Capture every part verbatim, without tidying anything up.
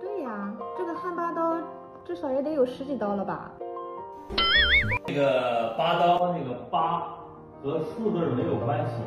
对呀，这个汉八刀至少也得有十几刀了吧？ 这个八刀，这个八和数字没有关系。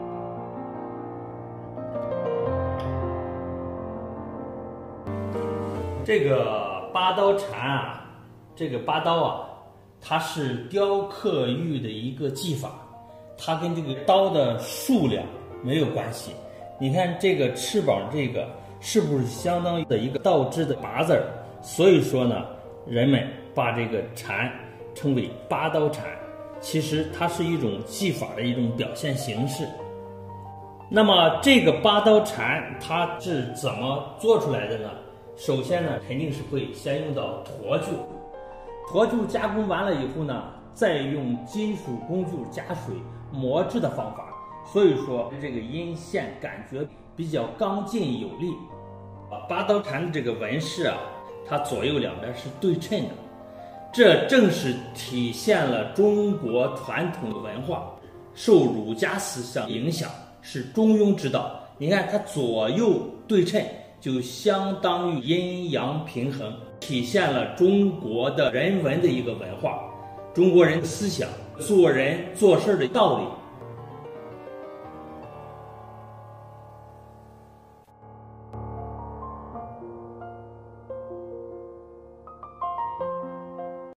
这个八刀禅啊，这个八刀啊，它是雕刻玉的一个技法，它跟这个刀的数量没有关系。你看这个翅膀，这个是不是相当于的一个倒置的八字儿？所以说呢，人们把这个禅称为八刀禅，其实它是一种技法的一种表现形式。那么这个八刀禅它是怎么做出来的呢？首先呢，肯定是会先用到柘臼，柘臼加工完了以后呢，再用金属工具加水磨制的方法，所以说这个阴线感觉比较刚劲有力。啊，八刀禅的这个纹饰啊，它左右两边是对称的，这正是体现了中国传统文化受儒家思想影响，是中庸之道。你看它左右对称，就相当于阴阳平衡，体现了中国的人文的一个文化，中国人的思想、做人做事的道理。